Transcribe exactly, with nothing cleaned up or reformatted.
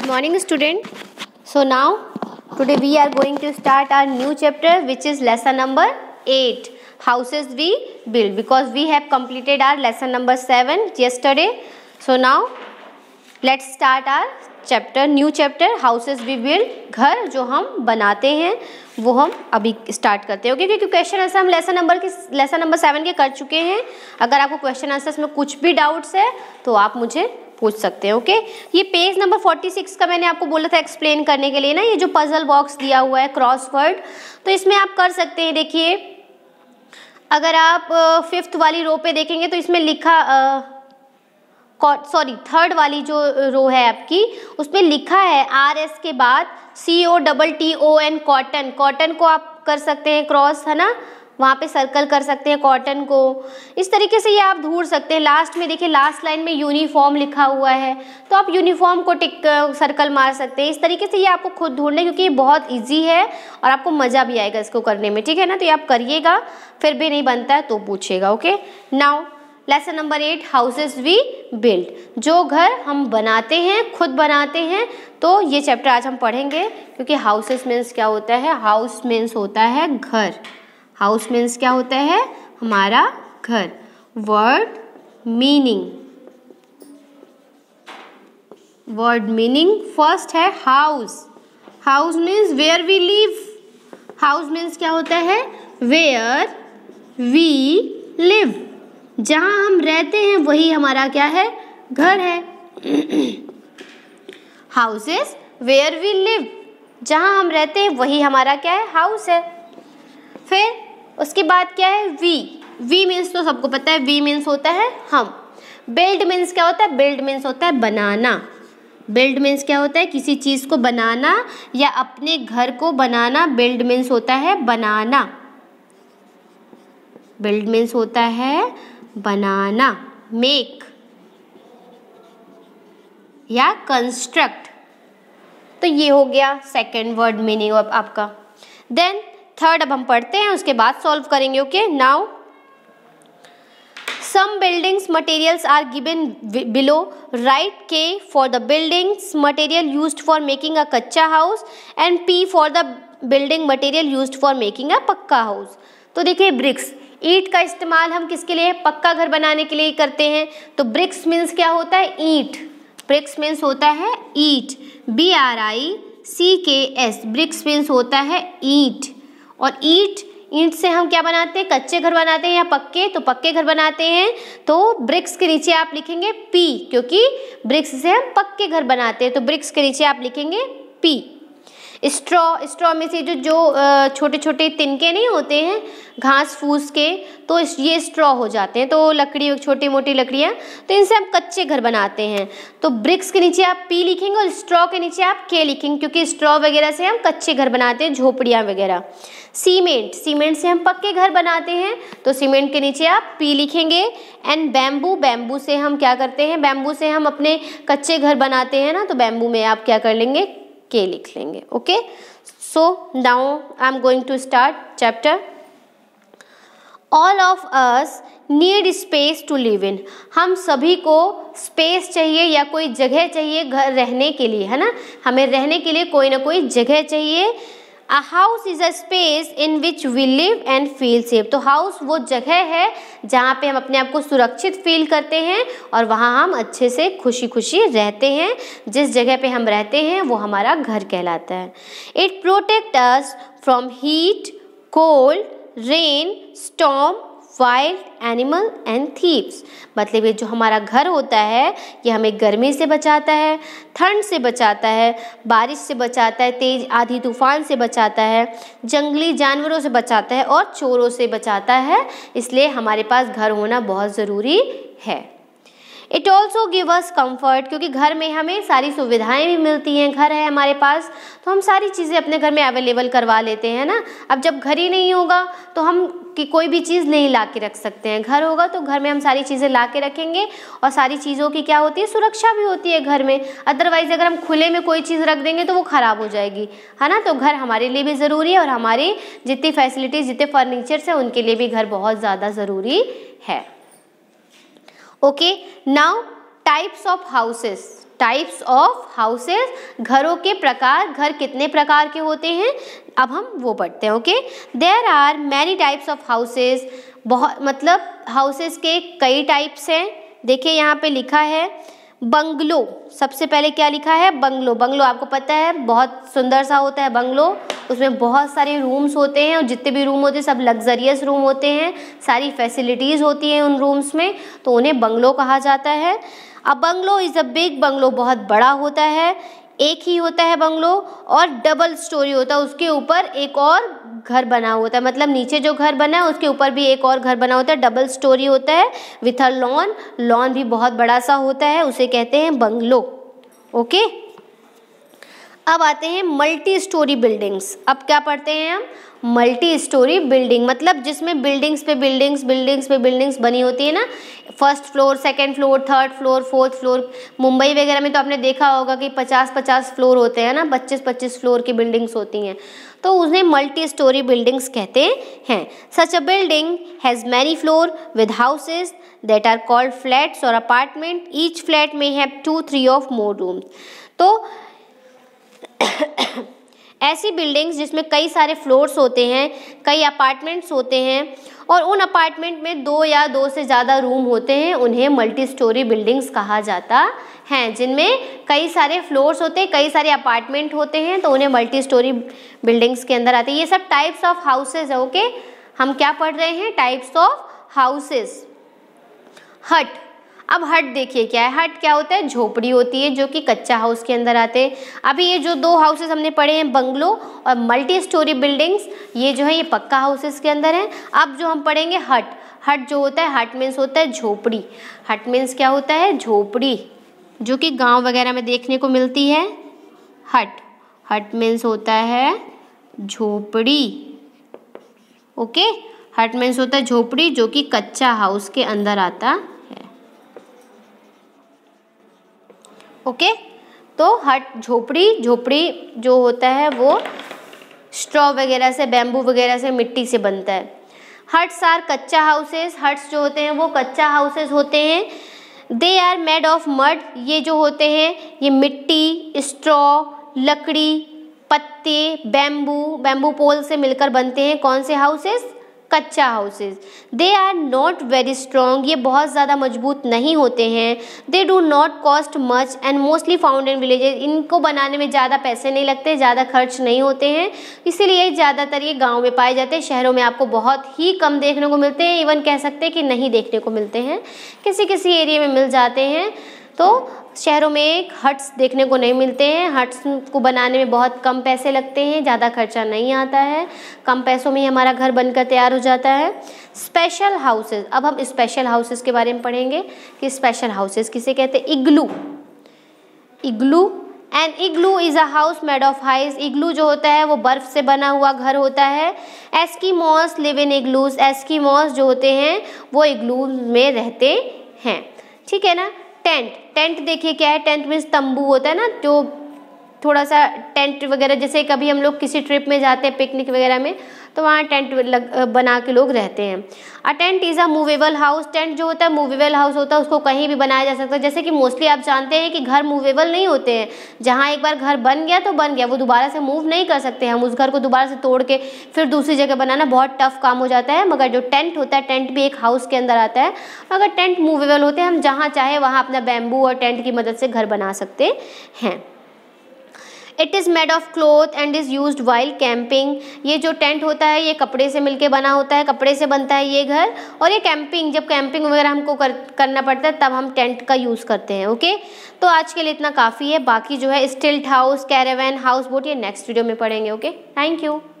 Good morning, student. So now today we are going to start our new chapter, which is lesson number eight. Houses we build, because we have completed our lesson number seven yesterday. So now let's start our chapter, new chapter, houses we build. घर जो हम बनाते हैं वो हम अभी start करते हैं, ओके? क्योंकि क्वेश्चन आंसर हम लेसन नंबर के लेसन नंबर सेवन के कर चुके हैं. अगर आपको क्वेश्चन आंसर्स में कुछ भी डाउट्स है तो आप मुझे पूछ सकते हैं, ओके? ये पेज नंबर फोर्टी सिक्स का मैंने आपको बोला था एक्सप्लेन करने के लिए ना, ये जो पजल बॉक्स दिया हुआ है क्रॉसवर्ड, तो इसमें आप कर सकते हैं. देखिए, अगर आप फिफ्थ वाली रो पे देखेंगे तो इसमें लिखा सॉरी थर्ड वाली जो रो है आपकी, उसमें लिखा है आर एस के बाद C O double T O N, cotton. Cotton को आप कर सकते हैं क्रॉस, है ना, वहाँ पे सर्कल कर सकते हैं कॉटन को. इस तरीके से ये आप ढूंढ सकते हैं. लास्ट में देखिए, लास्ट लाइन में यूनिफॉर्म लिखा हुआ है तो आप यूनिफॉर्म को टिक सर्कल मार सकते हैं. इस तरीके से ये आपको खुद ढूंढना है, क्योंकि ये बहुत इजी है और आपको मज़ा भी आएगा इसको करने में, ठीक है ना? तो ये आप करिएगा, फिर भी नहीं बनता है तो पूछिएगा, okay? Now lesson number eight, houses we build. जो घर हम बनाते हैं, खुद बनाते हैं, तो ये चैप्टर आज हम पढ़ेंगे. क्योंकि हाउसेस मीन्स क्या होता है? हाउस मीन्स होता है घर. हाउस मीन्स क्या होता है? हमारा घर. Word meaning, word meaning first है house. House means where we live. House means क्या होता है? Where we live. जहाँ हम रहते हैं वही हमारा क्या है? घर है. हाउसेस वेयर वी लिव, जहाँ हम रहते हैं वही हमारा क्या है? हाउस है. फिर उसके बाद क्या है? वी. वी मीन्स तो सबको पता है, वी मीन्स होता है हम. बिल्ड मीन्स क्या होता है? बिल्ड मीन्स होता है बनाना. बिल्ड मीन्स क्या होता है? किसी चीज़ को बनाना या अपने घर को बनाना. बिल्ड मीन्स होता है बनाना. बिल्ड मीन्स होता है बनाना. मेक या कंस्ट्रक्ट. तो ये हो गया सेकेंड वर्ड मीनिंग आपका. देन थर्ड अब हम पढ़ते हैं, उसके बाद सॉल्व करेंगे, okay? Now some buildings materials are given below. Write K for the buildings material used for making a kachcha house and P for the building material used for making a pakka house. तो देखिए, BRICS, ईंट का इस्तेमाल हम किसके लिए? पक्का घर बनाने के लिए करते हैं. तो ब्रिक्स मीन्स क्या होता है? ईंट. ब्रिक्स मीन्स होता है ईंट. बी आर आई सी के एस. ब्रिक्स मीन्स होता है ईंट. और ईंट, ईंट से हम क्या बनाते हैं? कच्चे घर बनाते हैं या पक्के? तो पक्के घर बनाते हैं. तो ब्रिक्स के नीचे आप लिखेंगे पी, क्योंकि ब्रिक्स से हम पक्के घर बनाते हैं. तो ब्रिक्स के नीचे आप लिखेंगे पी. स्ट्रॉ, स्ट्रॉ में से जो जो छोटे छोटे तिनके नहीं होते हैं घास फूस के, तो ये स्ट्रॉ हो जाते हैं. तो लकड़ी, छोटी मोटी लकड़ियाँ, तो इनसे हम कच्चे घर बनाते हैं. तो ब्रिक्स के नीचे आप पी लिखेंगे और स्ट्रॉ के नीचे आप के लिखेंगे, क्योंकि स्ट्रॉ वगैरह से हम कच्चे घर बनाते हैं, झोपड़ियाँ वगैरह. सीमेंट, सीमेंट से हम पक्के घर बनाते हैं, तो सीमेंट के नीचे आप पी लिखेंगे. एंड बैम्बू, बैम्बू से हम क्या करते हैं? बैम्बू से हम अपने कच्चे घर बनाते हैं ना, तो बैम्बू में आप क्या कर लेंगे? के लिख लेंगे, okay? So now I am going to start chapter. All of us need space to live in. हम सभी को स्पेस चाहिए या कोई जगह चाहिए घर रहने के लिए, है ना? हमें रहने के लिए कोई ना कोई जगह चाहिए. A house is a space in which we live and feel safe. तो हाउस वो जगह है जहाँ पे हम अपने आप को सुरक्षित फील करते हैं और वहाँ हम अच्छे से खुशी खुशी रहते हैं. जिस जगह पे हम रहते हैं वो हमारा घर कहलाता है. It protects us from heat, cold, rain, storm, wild animal and thieves. मतलब ये जो हमारा घर होता है ये हमें गर्मी से बचाता है, ठंड से बचाता है, बारिश से बचाता है, तेज आंधी तूफान से बचाता है, जंगली जानवरों से बचाता है और चोरों से बचाता है. इसलिए हमारे पास घर होना बहुत ज़रूरी है. It also give us comfort, क्योंकि घर में हमें सारी सुविधाएं भी मिलती हैं. घर है हमारे पास तो हम सारी चीज़ें अपने घर में अवेलेबल करवा लेते हैं ना. अब जब घर ही नहीं होगा तो हम कि कोई भी चीज़ नहीं ला के रख सकते हैं. घर होगा तो घर में हम सारी चीज़ें ला के रखेंगे और सारी चीज़ों की क्या होती है? सुरक्षा भी होती है घर में. अदरवाइज़ अगर हम खुले में कोई चीज़ रख देंगे तो वो ख़राब हो जाएगी, है ना? तो घर हमारे लिए भी ज़रूरी है और हमारी जितनी फैसिलिटीज़, जितने फर्नीचर्स हैं उनके लिए भी घर बहुत ज़्यादा ज़रूरी है. Okay, now types of houses. Types of houses, घरों के प्रकार, घर कितने प्रकार के होते हैं, अब हम वो पढ़ते हैं। Okay, there are many types of houses, बहुत मतलब हाउसेस के कई टाइप्स हैं। देखिए यहाँ पे लिखा है बंगलो, सबसे पहले क्या लिखा है, बंगलो। बंगलो आपको पता है बहुत सुंदर सा होता है बंगलो, उसमें बहुत सारे रूम्स होते हैं और जितने भी रूम होते हैं सब लग्जरियस रूम होते हैं, सारी फैसिलिटीज़ होती हैं उन रूम्स में, तो उन्हें बंगलो कहा जाता है। A bungalow is a big, bungalow बहुत बड़ा होता है, एक ही होता है बंगलो, और डबल स्टोरी होता है, उसके ऊपर एक और घर बना होता है, मतलब नीचे जो घर बना है उसके ऊपर भी एक और घर बना होता है, डबल स्टोरी होता है, विथ अ लॉन, लॉन भी बहुत बड़ा सा होता है, उसे कहते हैं बंगलो। ओके, अब आते हैं मल्टी स्टोरी बिल्डिंग्स। अब क्या पढ़ते हैं हम, मल्टी स्टोरी बिल्डिंग, मतलब जिसमें बिल्डिंग्स पे बिल्डिंग्स बिल्डिंग्स पे बिल्डिंग्स बनी होती है ना, first floor, second floor, third floor, fourth floor. Mumbai वगैरह में तो आपने देखा होगा कि पचास पचास फ्लोर होते हैं ना, पच्चीस पच्चीस फ्लोर की बिल्डिंग्स होती हैं, तो उन्हें मल्टी स्टोरी बिल्डिंग्स कहते हैं। Such a building has many floor with houses that are called flats और अपार्टमेंट, ईच फ्लैट में have two three of more rooms. तो ऐसी बिल्डिंग्स जिसमें कई सारे फ्लोर्स होते हैं, कई अपार्टमेंट्स होते हैं और उन अपार्टमेंट में दो या दो से ज़्यादा रूम होते हैं, उन्हें मल्टी स्टोरी बिल्डिंग्स कहा जाता है। जिनमें कई सारे फ्लोर्स होते हैं, कई सारे अपार्टमेंट होते हैं, तो उन्हें मल्टी स्टोरी बिल्डिंग्स के अंदर आते हैं। ये सब टाइप्स ऑफ हाउसेज है। ओके, हम क्या पढ़ रहे हैं, टाइप्स ऑफ हाउसेज। हट, अब हट देखिए क्या है, हट क्या होता है, झोपड़ी होती है जो कि कच्चा हाउस के अंदर आते हैं। अभी ये जो दो हाउसेस हमने पढ़े हैं, बंगलो और मल्टी स्टोरी बिल्डिंग्स, ये जो है ये पक्का हाउसेस के अंदर है। अब जो हम पढ़ेंगे हट, हट जो होता है, हट मीन्स होता है झोपड़ी। हट मीन्स क्या होता है, झोपड़ी, जो कि गांव वगैरह में देखने को मिलती है। हट, हट मीन्स होता है झोपड़ी। ओके, हट मीन्स होता है झोपड़ी जो कि कच्चा हाउस के अंदर आता है। Okay okay? तो हट झोपड़ी, झोपड़ी जो होता है वो स्ट्रॉ वगैरह से, बैम्बू वगैरह से, मिट्टी से बनता है। हट्स आर कच्चा हाउसेस, हट्स जो होते हैं वो कच्चा हाउसेस होते हैं। They are made of mud, ये जो होते हैं ये मिट्टी, स्ट्रॉ, लकड़ी, पत्ते, बैम्बू, बैम्बू पोल से मिलकर बनते हैं। कौन से हाउसेस, कच्चा houses. They are not very strong, ये बहुत ज़्यादा मजबूत नहीं होते हैं। They do not cost much and mostly found in villages, इनको बनाने में ज़्यादा पैसे नहीं लगते, ज़्यादा खर्च नहीं होते हैं, इसीलिए ज़्यादातर ये गांव में पाए जाते हैं। शहरों में आपको बहुत ही कम देखने को मिलते हैं, इवन कह सकते हैं कि नहीं देखने को मिलते हैं, किसी किसी एरिया में मिल जाते हैं। तो शहरों में हट्स देखने को नहीं मिलते हैं। हट्स को बनाने में बहुत कम पैसे लगते हैं, ज़्यादा खर्चा नहीं आता है, कम पैसों में ही हमारा घर बनकर तैयार हो जाता है। स्पेशल हाउसेस, अब हम स्पेशल हाउसेस के बारे में पढ़ेंगे कि स्पेशल हाउसेस किसे कहते हैं। Igloo, igloo and igloo is a house made of ice, igloo जो होता है वो बर्फ़ से बना हुआ घर होता है। एस्कीमोस लिव इन इग्लूज, एस्कीमोस जो होते हैं वो इग्लू में रहते हैं, ठीक है ना। टेंट, टेंट देखिए क्या है, टेंट मीन्स तंबू होता है ना, जो थोड़ा सा टेंट वगैरह, जैसे कभी हम लोग किसी ट्रिप में जाते हैं पिकनिक वगैरह में, तो वहाँ टेंट लग बना के लोग रहते हैं। A tent is a movable house, tent जो होता है मूवेबल हाउस होता है, उसको कहीं भी बनाया जा सकता है। जैसे कि मोस्टली आप जानते हैं कि घर मूवेबल नहीं होते हैं, जहाँ एक बार घर बन गया तो बन गया, वो दोबारा से मूव नहीं कर सकते हम उस घर को, दोबारा से तोड़ के फिर दूसरी जगह बनाना बहुत टफ काम हो जाता है। मगर जो टेंट होता है, टेंट भी एक हाउस के अंदर आता है, मगर टेंट मूवेबल होते हैं, हम जहाँ चाहे वहाँ अपना बैम्बू और टेंट की मदद से घर बना सकते हैं। It is made of cloth and is used while camping, ये जो टेंट होता है ये कपड़े से मिलके बना होता है, कपड़े से बनता है ये घर। और ये कैंपिंग, जब कैंपिंग वगैरह हमको कर, करना पड़ता है तब हम टेंट का यूज़ करते हैं। ओके, तो आज के लिए इतना काफ़ी है, बाकी जो है stilt house, caravan, house boat, ये नेक्स्ट वीडियो में पढ़ेंगे। Okay, thank you.